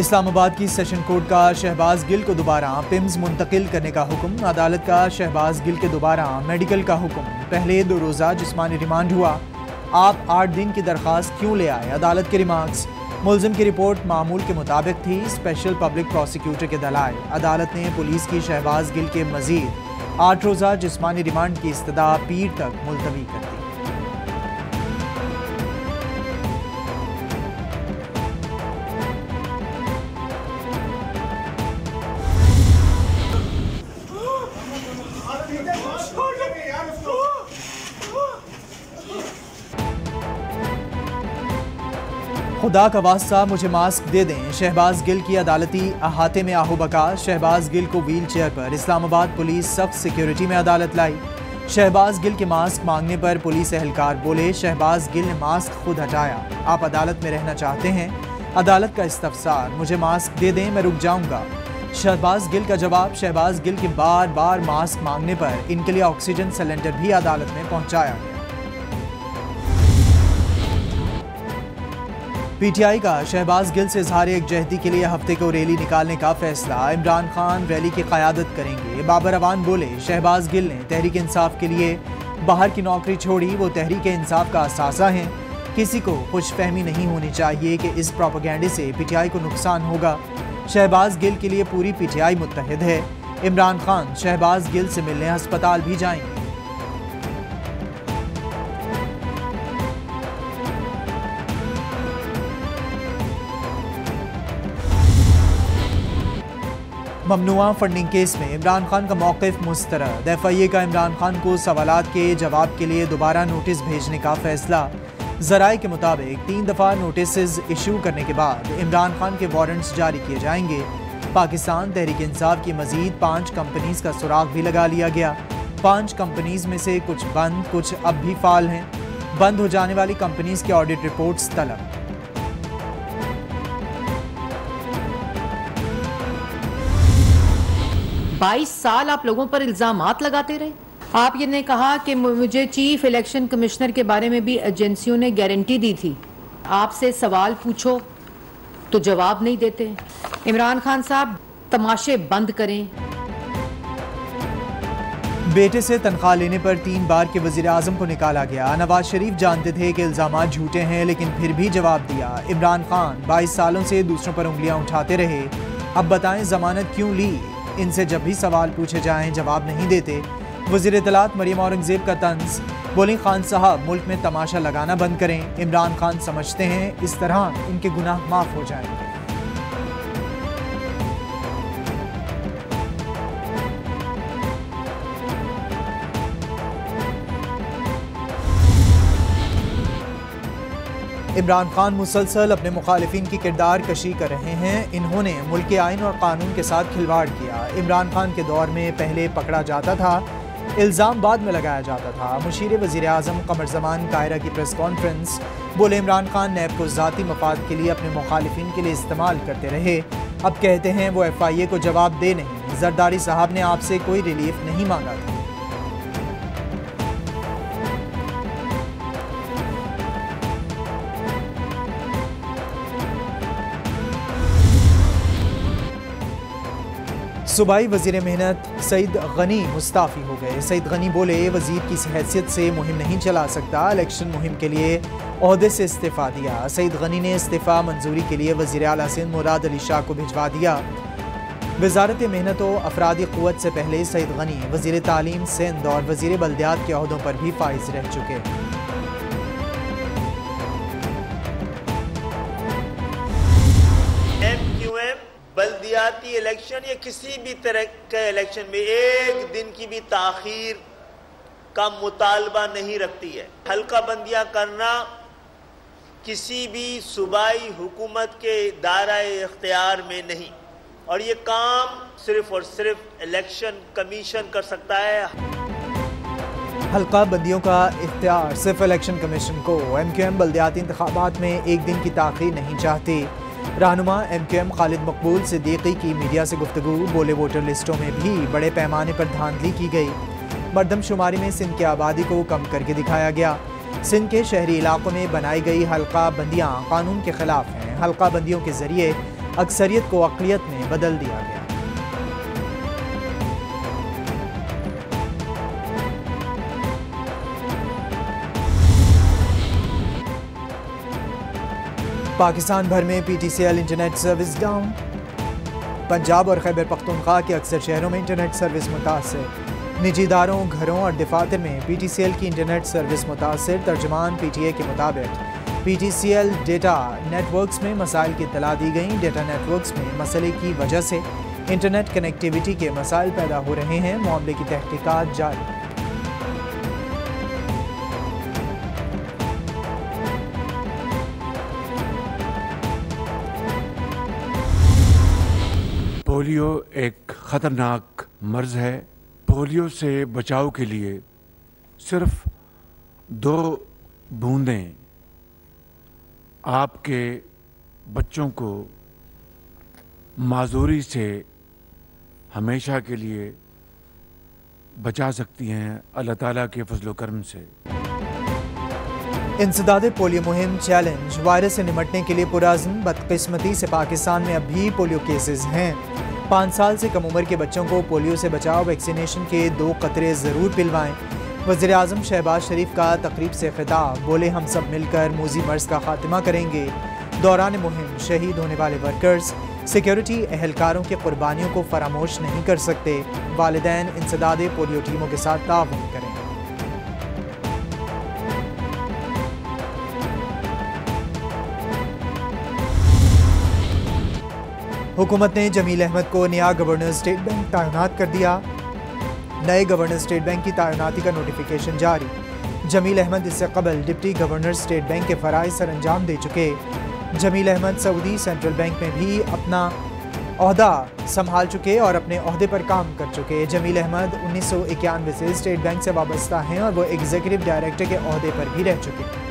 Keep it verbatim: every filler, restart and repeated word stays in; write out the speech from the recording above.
इस्लामाबाद की session court का शहबाज गिल को दोबारा पिम्स मुंतकिल करने का हुक्म। अदालत का शहबाज गिल के दोबारा मेडिकल का हुक्म। पहले दो रोज़ा जिस्मानी रिमांड हुआ, आप आठ दिन की दरख्वास्त क्यों ले आए? अदालत के रिमार्क्स। मुलजिम की रिपोर्ट मामूल के मुताबिक थी। स्पेशल पब्लिक प्रोसिक्यूटर के दलाइल। अदालत ने पुलिस की शहबाज गिल के मजीद आठ रोज़ा जिस्मानी रिमांड की इस्तदा पीर तक मुलतवी कर दी। खुदा का वास्ता मुझे मास्क दे दें, शहबाज गिल की अदालती अहाते में आहो बका। शहबाज गिल को व्हील चेयर पर इस्लामाबाद पुलिस सख्त सिक्योरिटी में अदालत लाई। शहबाज गिल के मास्क मांगने पर पुलिस एहलकार बोले, शहबाज गिल ने मास्क खुद हटाया। आप अदालत में रहना चाहते हैं? अदालत का इस्तफसार, मुझे मास्क दे दें, मैं रुक जाऊंगा। शहबाज गिल का जवाब, शहबाज गिल के बार बार मास्क मांगने पर इनके लिए ऑक्सीजन सिलेंडर भी अदालत में पहुंचाया गया। पीटीआई का शहबाज गिल से इजहार एकजहती के लिए हफ्ते को रैली निकालने का फैसला। इमरान खान रैली की क़यादत करेंगे। बाबर अवान बोले, शहबाज गिल ने तहरीक इंसाफ के लिए बाहर की नौकरी छोड़ी, वो तहरीक इंसाफ का असासा हैं। किसी को खुशफहमी नहीं होनी चाहिए कि इस प्रोपेगेंडे से पीटीआई को नुकसान होगा। शहबाज गिल के लिए पूरी पीटीआई मुत्तहिद है। इमरान खान शहबाज गिल से मिलने अस्पताल भी जाएंगे। ममनुआ फंडिंग केस में इमरान खान का मौक़िफ़ मुस्तरद। एफ आई ए का इमरान खान को सवालात के जवाब के लिए दोबारा नोटिस भेजने का फैसला। ज़राए के मुताबिक तीन दफ़ा नोटिस इशू करने के बाद इमरान खान के वारंट्स जारी किए जाएंगे। पाकिस्तान तहरीक इंसाफ की मजीद पाँच कंपनीज का सुराग भी लगा लिया गया। पाँच कंपनीज में से कुछ बंद, कुछ अब भी फाल हैं। बंद हो जाने वाली कंपनीज की ऑडिट रिपोर्ट्स तलब। बाईस साल आप लोगों पर इल्जामात लगाते रहे। आप ये ने कहा कि मुझे चीफ इलेक्शन कमिश्नर के बारे में भी एजेंसियों ने गारंटी दी थी। आपसे सवाल पूछो तो जवाब नहीं देते। इमरान खान साहब, तमाशे बंद करें। बेटे से तनख्वाह लेने पर तीन बार के वजीर आजम को निकाला गया। नवाज शरीफ जानते थे कि इल्जामात झूठे हैं, लेकिन फिर भी जवाब दिया। इमरान खान बाईस सालों से दूसरों पर उंगलियां उठाते रहे। अब बताएं जमानत क्यों ली? इनसे जब भी सवाल पूछे जाएं जवाब नहीं देते। वज़ीर इत्तलात मरियम औरंगज़ेब का तंज। बोली, खान साहब मुल्क में तमाशा लगाना बंद करें। इमरान खान समझते हैं इस तरह इनके गुनाह माफ़ हो जाएंगे। इमरान खान मुसलसल अपने मुखालिफिन की किरदार कशी कर रहे हैं। इन्होंने मुल्क के आइन और कानून के साथ खिलवाड़ किया। इमरान खान के दौर में पहले पकड़ा जाता था, इल्ज़ाम बाद में लगाया जाता था। मुशीर वज़ीर आज़म कमर ज़मान कायरा की प्रेस कॉन्फ्रेंस। बोले, इमरान खान नैब को ज़ाती मफाद के लिए अपने मुखालिफिन के लिए इस्तेमाल करते रहे। अब कहते हैं वो एफ आई ए को जवाब दे नहीं। जरदारी साहब ने आपसे कोई रिलीफ नहीं मांगा था। सूबाई वज़ीर मेहनत सईद गनी मुस्ताफ़ी हो गए। सईद गनी बोले, वज़ीर की हैसियत से मुहिम नहीं चला सकता, इलेक्शन मुहिम के लिए ओहदे से इस्तीफ़ा दिया। सईद गनी ने इस्तीफ़ा मंजूरी के लिए वज़ीर आला सिंध मुराद अली शाह को भिजवा दिया। वज़ारत मेहनत व अफरादी क़ुव्वत से पहले सईद गनी वज़ीर तालीम सिंध और वज़ीर बल्दियात के ओहदों पर भी फाइज रह चुके। बल्दियाती इलेक्शन या किसी भी तरह के इलेक्शन में एक दिन की भी ताखीर का मुतालबा नहीं रखती है। हल्का बंदियां करना किसी भी सूबाई हुकूमत के दायरे इख्तियार में नहीं, और ये काम सिर्फ और सिर्फ इलेक्शन कमीशन कर सकता है। हल्का बंदियों का इख्तियार सिर्फ इलेक्शन कमीशन को। एम क्यू एम बल्दियाती इंतखाबात में एक दिन की ताखीर नहीं चाहती। रहनुमा एम क्यू एम खालिद मकबूल सिद्दीकी की मीडिया से गुफ्तगू। बोले, वोटर लिस्टों में भी बड़े पैमाने पर धांधली की गई। मरदमशुमारी में सिंध की आबादी को कम करके दिखाया गया। सिंध के शहरी इलाकों में बनाई गई हल्का बंदियाँ कानून के खिलाफ हैं। हल्का बंदियों के जरिए अक्सरियत को अक़लियत में बदल दिया गया। पाकिस्तान भर में P T C L internet service down. Punjab और खैबर पख्तूनख्वा के अक्सर शहरों में इंटरनेट सर्विस मुतासर। निजी इदारों, घरों और दफातर में पी टी सी एल की इंटरनेट सर्विस मुतासर। तर्जुमान पी टी ए के मुताबिक P T C L data networks में मसाइल की इत्तला दी गई। डेटा नेटवर्क्स में मसले की वजह से इंटरनेट कनेक्टिविटी के मसाइल पैदा हो रहे हैं। मामले की तहकीकात जारी। पोलियो एक ख़तरनाक मर्ज़ है। पोलियो से बचाव के लिए सिर्फ दो बूंदें आपके बच्चों को माजूरी से हमेशा के लिए बचा सकती हैं अल्लाह ताला के फजलो करम से। इंसदादे पोलियो मुहिम चैलेंज। वायरस से निमटने के लिए पुराज़्म बदकिस्मती से पाकिस्तान में अब भी पोलियो केसेस हैं। पाँच साल से कम उम्र के बच्चों को पोलियो से बचाव वैक्सीनेशन के दो कतरे ज़रूर पिलवाएं। वज़ीर आज़म शहबाज शरीफ का तकरीब से खिताब। बोले हम सब मिलकर मूजी मर्ज़ का खात्मा करेंगे। दौरान मुहिम शहीद होने वाले वर्कर्स, सिक्योरिटी एहलकारों की कुर्बानियों को फरामोश नहीं कर सकते। वालिदैन इंसदादे पोलियो टीमों के साथ ताउन करें। हुकूमत ने जमील अहमद को नया गवर्नर स्टेट बैंक तैनात कर दिया। नए गवर्नर स्टेट बैंक की तैनाती का नोटिफिकेशन जारी। जमील अहमद इससे कबल डिप्टी गवर्नर स्टेट बैंक के फ़राइज़ सर अंजाम दे चुके। Jameel Ahmed Saudi central bank में भी अपना ओहदा संभाल चुके और अपने ओहदे पर काम कर चुके। जमील अहमद उन्नीस सौ इक्यानवे से स्टेट बैंक से वाबस्ता हैं और वो एग्जीक्यूटिव डायरेक्टर के ओहदे पर भी रह चुके।